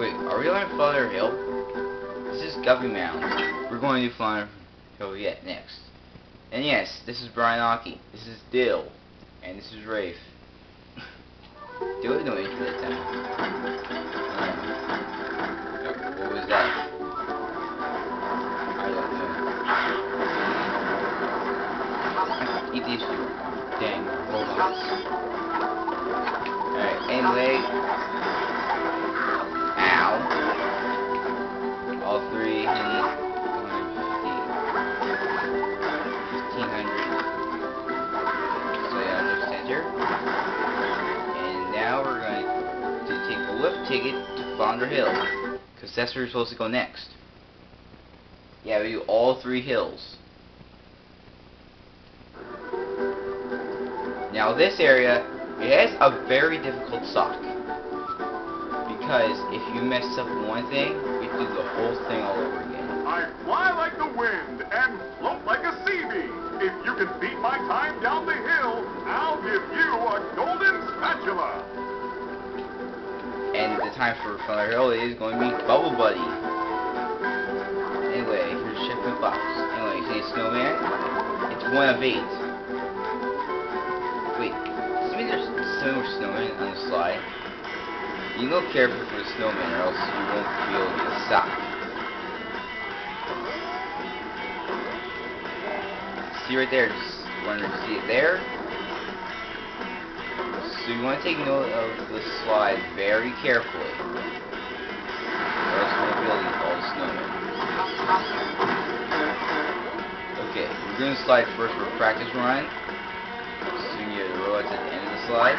Wait, are we on Flutter Hill? This is Guppy Mound. We're going to Flutter Hill yet next. And yes, this is Brian Aki. This is Dill. And this is Rafe. Dill is no intro that time. What was that? I don't know. Eat these dang robots. Alright, anyway. Ow. All three need 1,500. So yeah, there's center. And now we're going to take the lift ticket to Flounder Hill. Because that's where we're supposed to go next. Yeah, we do all three hills. Now this area, it has a very difficult sock. Because if you mess up one thing, you do the whole thing all over again. I fly like the wind and float like a sea bee. If you can beat my time down the hill, I'll give you a golden spatula. And the time for Flounder Hill is going to be Bubble Buddy. Anyway, here's Chip and Fox. Anyway, you see a snowman? It's 1 of 8. Wait, does this mean there's so much snowman on the slide? You go careful for the snowman or else you won't be able to get a sock. See right there, just wonder if you see it there. So you want to take note of the slide very carefully. Or else you won't be able to get all the snowmen. Okay, we're going to slide first for a practice run. So you get the robots at the end of the slide.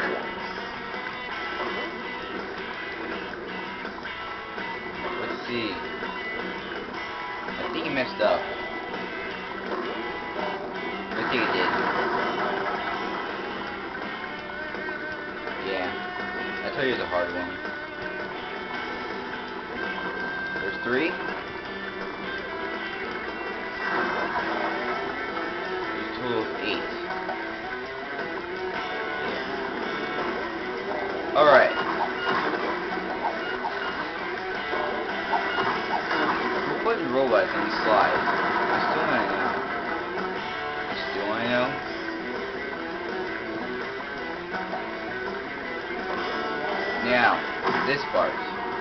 Let's see. I think he messed up. I think it did. Yeah. I told you it was a hard one. There's 3. There's a total of 8. Alright. Who put the robots on the slide? I still want to know. Still want to know? Now, this part.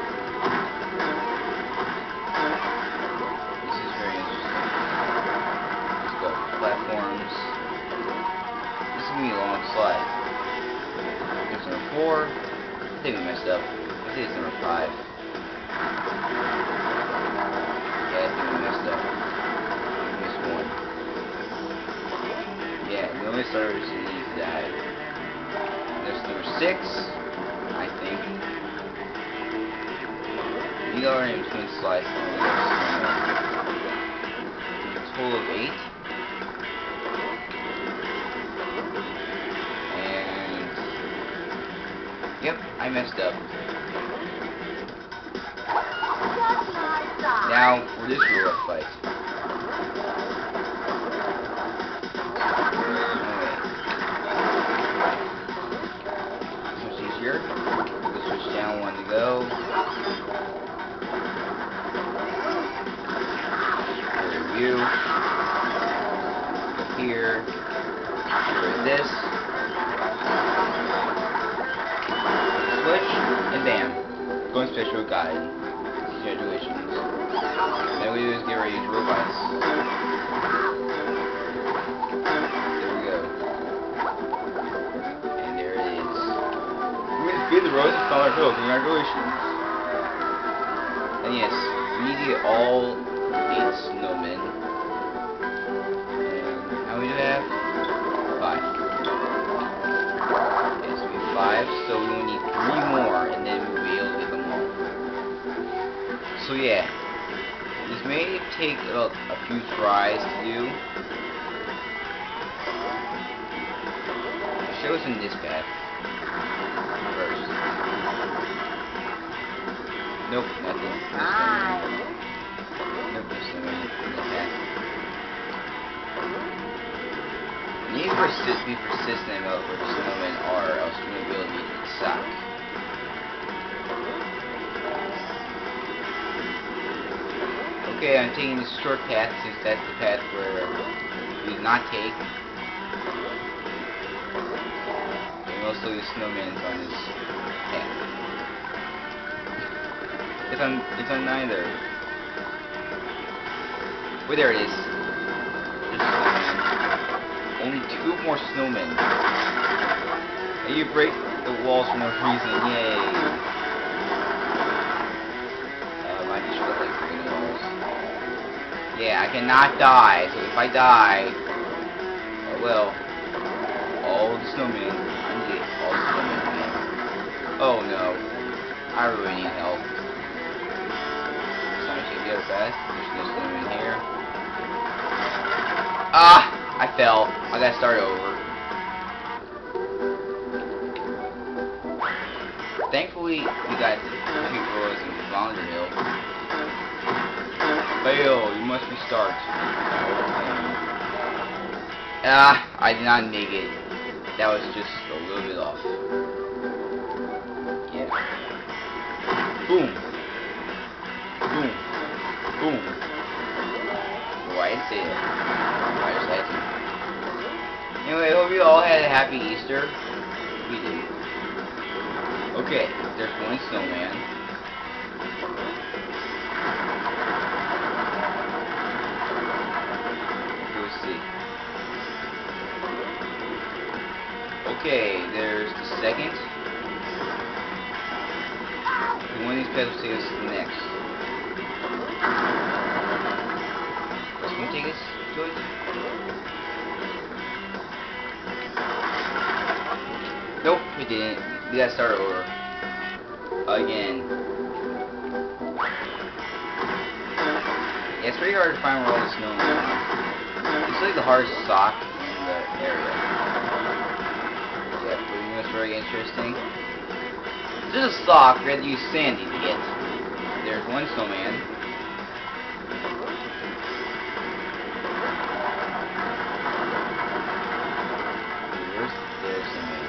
This is very interesting. Let's go. Platforms. This is going to be a long slide. There's number 4. I think we messed up. I think it's number 5. Yeah, I think we messed up. We missed 1. Yeah, the only starters need to die. There's number 6, I think. You go right in between slides. A total of 8. Yep, I messed up. Now, for this robot fight. Okay. Much easier. We'll switch down 1 to go. Review. Here. Here is this. Switch, and bam. Going special guide. Congratulations. Now we do is get ready to use robots. There we go. And there it is. We're going to feed the robots at Flounder Hill. Congratulations. And yes, we need to get all 8 snowmen. And how many do we have? 5. Yes, we have 5, so we only need 3 more, and then we'll be able to get them all. So yeah, this may take about a few tries to do. Show us in this path first. Nope, nothing. Nope, there's no way in the path. You need to be persistent about where the snowmen are, else you won't be able to get the sock. Okay, I'm taking this short path since that's the path where we did not take. And also the snowman's on this path. It's on neither. Well, there it is. There's a snowman. Only 2 more snowmen. And you break the walls for no reason. Yay. I just felt like breaking the walls. Yeah, I cannot die. So if I die, oh well. All the snowmen. I'm dead. All the snowmen again. Oh no. I really need help. So I should go fast. There's no snowman here. Ah! I fell. I gotta start over. Thankfully, we got 2 rows and we found the hill. Fail, you must restart. Ah, I did not make it. That was just a little bit off. Yeah. Boom. Boom. Boom. Why did I say that? I just had to. Anyway, I hope you all had a happy Easter. We did. Okay, there's one snowman. Let's see. Okay, there's the second. And one of these paths will take us to the next. What's going to take us to it? Nope, it didn't. We gotta start over. Again. Yeah, it's pretty hard to find where all the snowmen are. It's like the hardest sock in the area. Yeah, pretty much very interesting. This is a sock, we had to use Sandy to get. There's one snowman. There's snowman.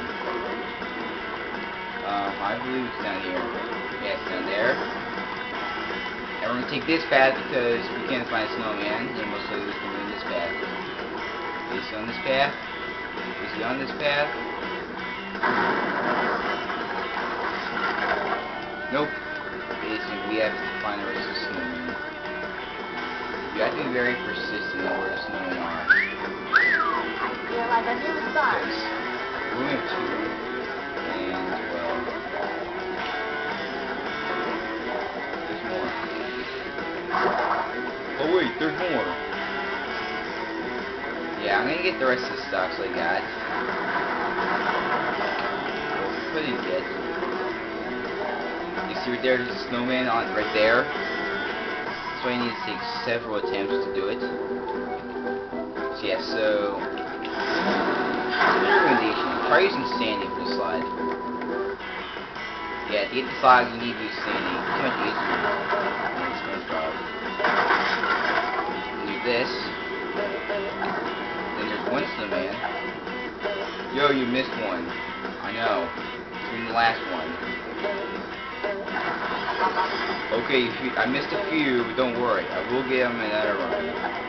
I believe it's down here. Yeah, it's down there. And we're going to take this path because we can't find a snowman. And most likely we can go in this path. Is he on this path? Is he on this path? Nope. Basically, we have to find the rest of the snowman. You have to be very persistent on where the snowmen are. You're like a new star. We only have 2. And, well, there's more. Oh wait, there's more. Yeah, I'm gonna get the rest of the stocks I got. Well, we couldn't get. You see right there, there's a snowman on right there. So I need to take several attempts to do it. So yeah, so recommendation. Try using Sandy for the slide. Yeah, to get the slide, you need to use Sandy. It's much easier than SpongeBob. Do this. Then there's one snowman. Yo, you missed one. I know. You're the last one. Okay, I missed a few, but don't worry. I will get them another run.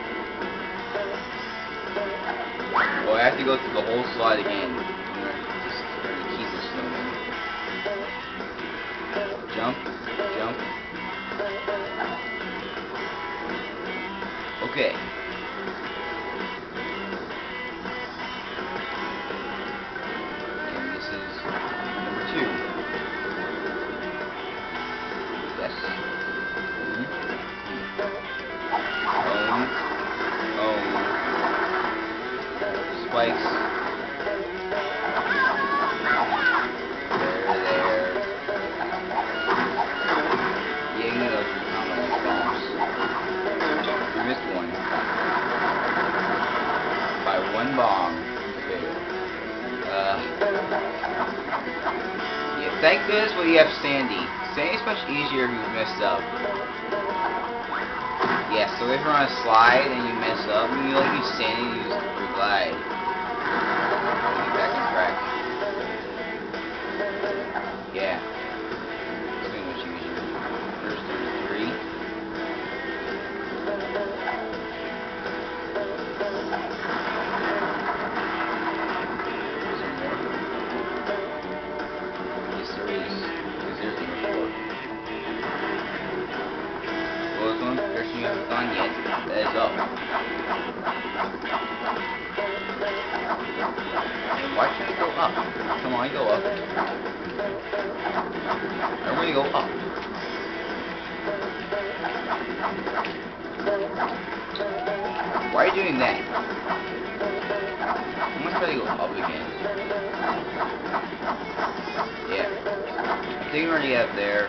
Well, I have to go through the whole slide again. Keep the snowman. Jump, jump. Okay. And this is number 2. Yes. Spikes. There. Yeah, you know those are common bombs. We missed one. By 1 bomb. Fail. Yeah, thank goodness we have Sandy. Sandy's much easier if you messed up. Yeah, so if you're on a slide and you mess up, and you use Sandy to use your glide. Get back on track. Yeah. It's pretty much easier. First 33. one person you haven't gone yet. That is up. And why can't it go up? Come on, go up. I'm gonna go up. Why are you doing that? I'm gonna try to go up again. Yeah. I think I'm already up there.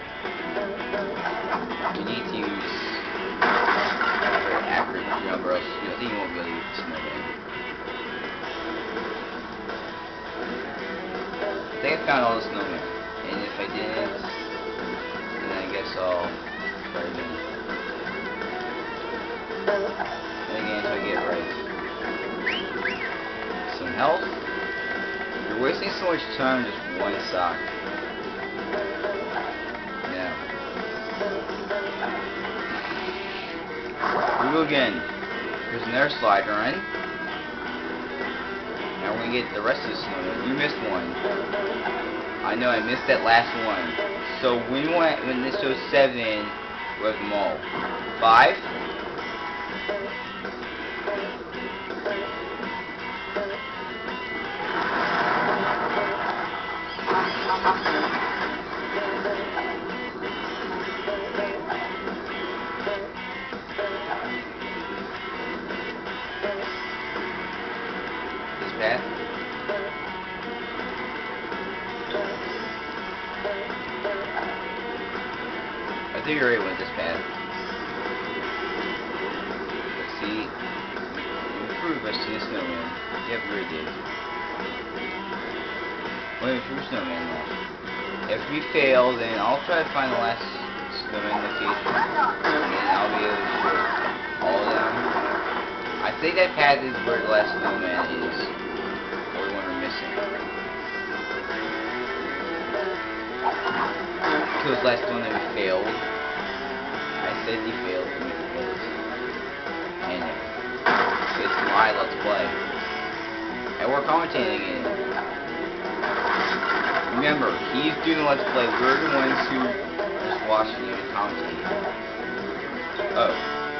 You need to use a very accurate jump or else I think you won't be able to use the snowman. I think I found all the snowmen. And if I didn't, then I guess I'll try again. And again until I get it right. Some health. You're wasting so much time on just one sock. Yeah. Here we go again. There's another slider in. Now we're gonna get the rest of the snowman. You missed one. I know I missed that last one. So when this shows 7, we have them all. 5. This path. I think you're right with this path. Let's see. Improve by seeing a snowman. Yep, you already did. Wait for snowman left. If we fail, then I'll try to find the last snowman location. And then I'll be able to show all of them. I think that path is where the last snowman is. Or the one we're missing. Because last one that we failed. I said he failed and we failed. And it's my Let's Play. And we're commentating it. Remember, he's doing the Let's Play. We're the ones who are just watching you and commentating. Oh.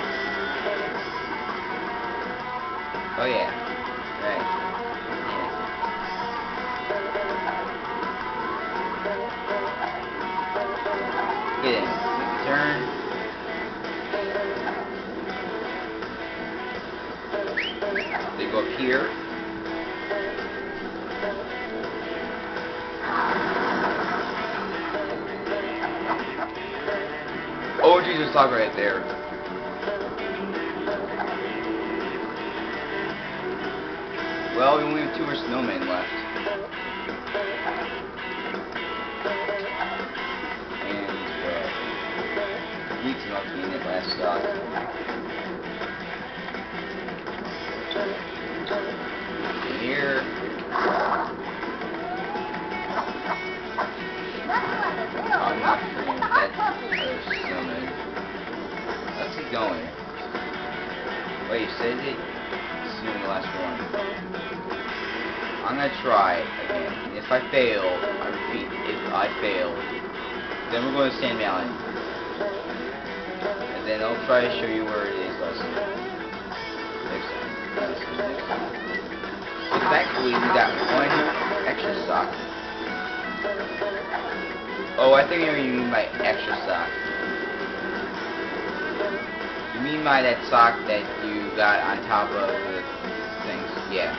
Oh yeah. Right. Yeah. Get in. Make a turn. They go up here. Oh, Jesus, talk right there. Well, we only have 2 more snowmen left. And, well, Geek's not being it last shot. Here. I'm not sure if that's snowman. Let's keep going. Wait, you said it? This is the last one. I'm gonna try again. If I fail, I repeat, if I fail, then we're going to Sand Mountain. And then I'll try to show you where it is next time. So thankfully we got 1 extra sock. Oh, I think you mean by extra sock. You mean by that sock that you got on top of the things? Yeah.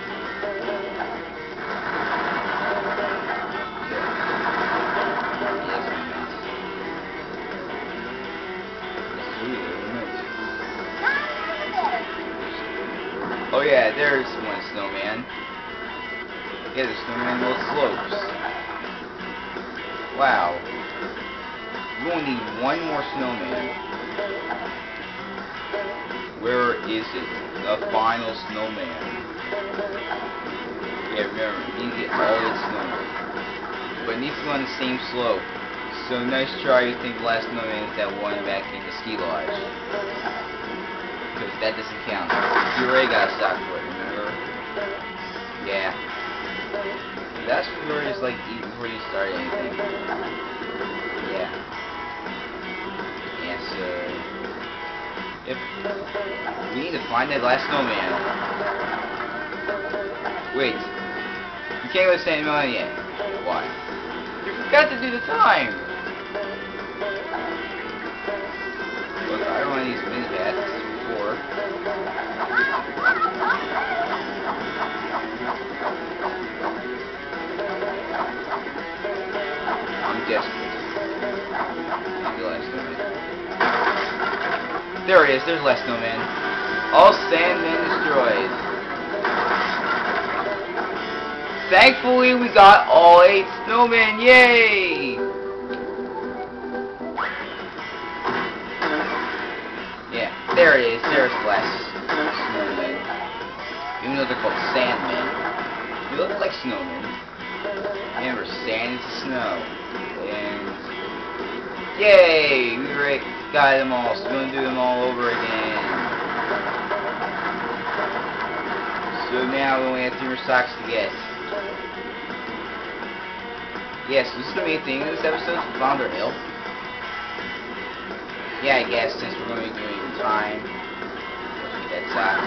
Oh yeah, there's one snowman. Yeah, the snowman little slopes. Wow. You only need 1 more snowman. Where is it? The final snowman. Yeah, remember, you need to get all its snowmen. But it needs to go on the same slope. So nice try, you think the last snowman is that one back in the ski lodge. Because that doesn't count. You already got a stock for it, remember? Yeah. That's where it's like before you start anything. Yeah. Yeah, so If we need to find that last snowman. Wait. You can't go to Sand Mountain yet. Why? You forgot to do the time! Look, I don't want to use mini paths before. I'm desperate. The last snowman. There it is, there's last snowman. All Sandmen destroyed. Thankfully, we got all 8 snowmen. Yay! Yeah, there it is. There's the last snowmen. Even though they're called Sandmen, they look like snowmen. Remember, sand into snow. And yay! We got them all. So we're gonna do them all over again. So now we only have 3 more socks to get. Yes, this is the main thing of this episode, Flounder Hill. Yeah, I guess, since we're going to be doing time. Let's get that sock.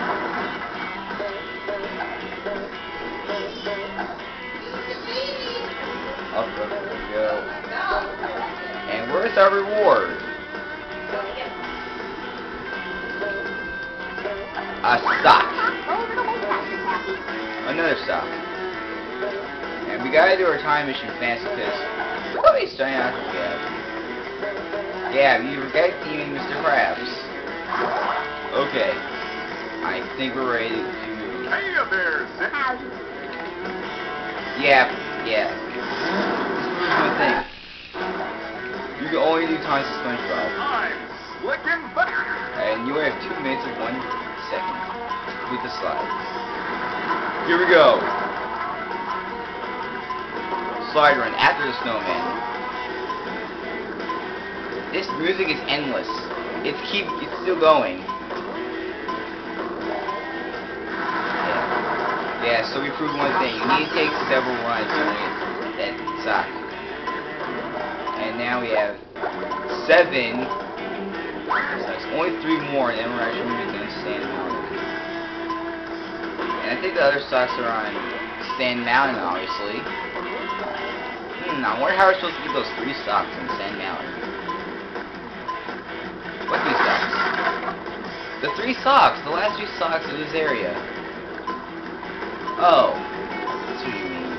Up we go. And where's our reward? A sock. Another sock. And we gotta do our time mission fast because look how many starting out we have. Yeah, you forgot demon Mr. Krabs. Okay. I think we're ready to move. Hey there, Zip. Yeah. This is one thing. You can only do times to SpongeBob. I'm slicking butter. And you only have 2 minutes and 1 second with the slide. Here we go. Slide run after the snowman. This music is endless. It's still going. Yeah, so we proved one thing. You need to take several runs to get that sock. And now we have 7. So it's only 3 more, and then we're actually moving to Sand Mountain. And I think the other socks are on Sand Mountain, obviously. I wonder how we're supposed to get those 3 socks in Sand Mountain. What 3 socks? The 3 socks! The last 3 socks in this area. Oh. That's what you mean.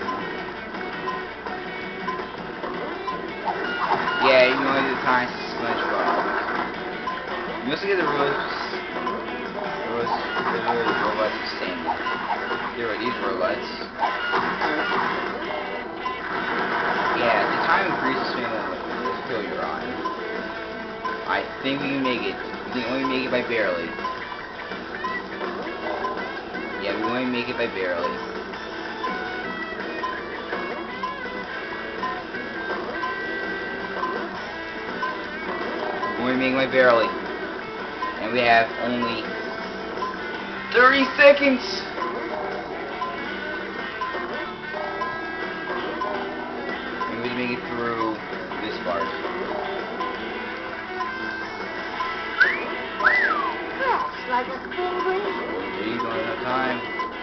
Yeah, you know the times to SpongeBob. You also get the robots of Sand Mountain. There are these robots. Yeah, the time increases depending on what hill you're on. I think we can make it. We can only make it by barely. Yeah, we only make it by barely. We only make it by barely. And we have only 30 seconds! Make it through this part. Fresh, like a spring breeze. You don't have time.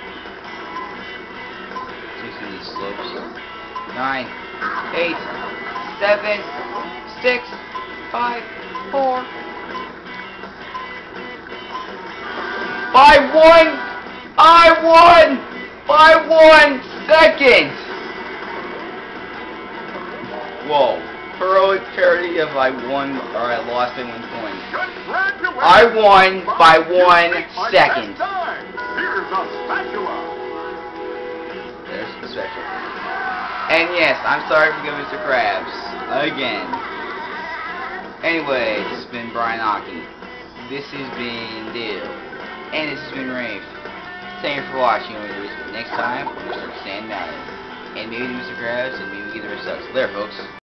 Chasing these slopes. 9, 8, 7, 6, 5, 4. I won! I won! By 1 second! Whoa. Heroic parody of I won or I lost by 1 point. Congratulations! I won by 1 second. Here's a spatula. There's the special. And yes, I'm sorry for giving Mr. Krabs. Again. Anyway, this has been Brian Aki. This has been Dale. And this has been Rafe. Thank you for watching. Next time, we're going to start Sand Mountain. And maybe Mr. Krabs, and maybe get the rest of us. There, folks.